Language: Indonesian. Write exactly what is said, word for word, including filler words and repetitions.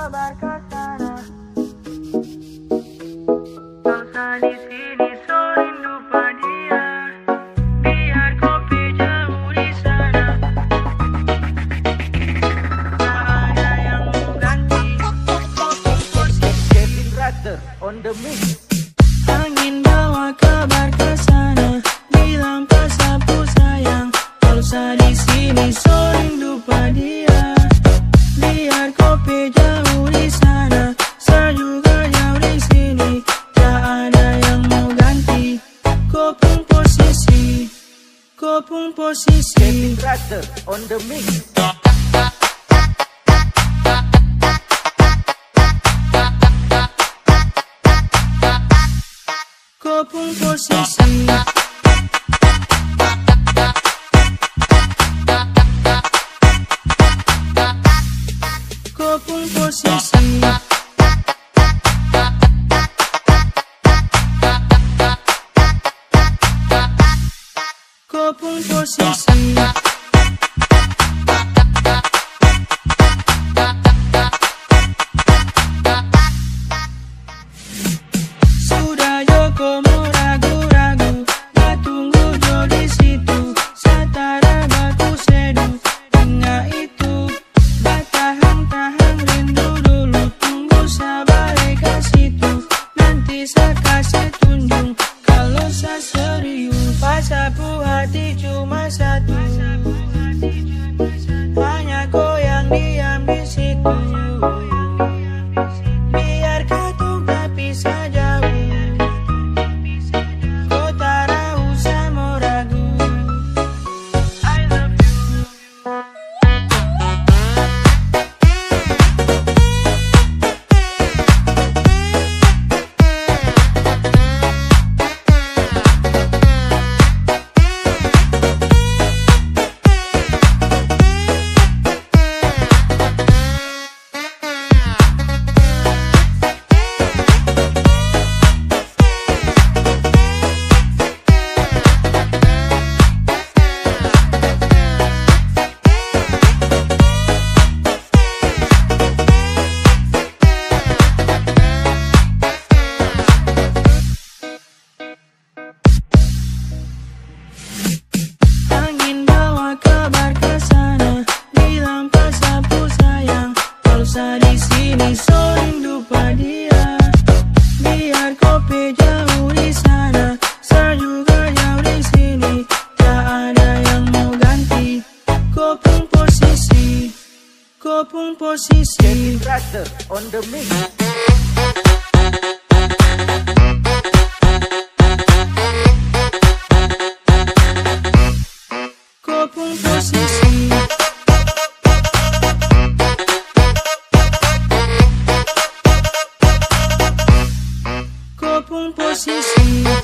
kabar ke sana. Salsa di sini so rindu dia. Biar kopi jauh di sana. Tak ada yang mau ganti. Kevin Rater on the mix. Angin bawa kabar ke sana, bilang pasapu sayang. Salsa di sini so rindu dia. Biar kopi jauh di sana, saya juga jauh di sini. Tak ada yang mau ganti. Kau pun posisi, kau pun posisi. Kevin Rater on the mix. Kau pun posisi. Kau pun posisi. Kau pun posisi. Sudah Joko mau ragu-ragu, gak tunggu Jo di situ. Satara baku seduh, tinggal itu. Tahan-tahan rindu dulu, tunggu sabar ke situ. Nanti saya kasih tunjuk kalau saya serius. Pasapu hati cuma satu, hanya kau yang diam di situ. Biar kau tak pisah jauh, kau tak usah mau ragu. I love you. Angin bawa kabar ke sana, bilang pasapu sayang. Salsa di sini so rindu dia. Biar kopi jauh di sana, saya juga jauh di sini. Tak ada yang mau ganti. Kau pun posisi, kau pun posisi. Kevin Rater on the mix. Kau pun posisi. Kau pun posisi.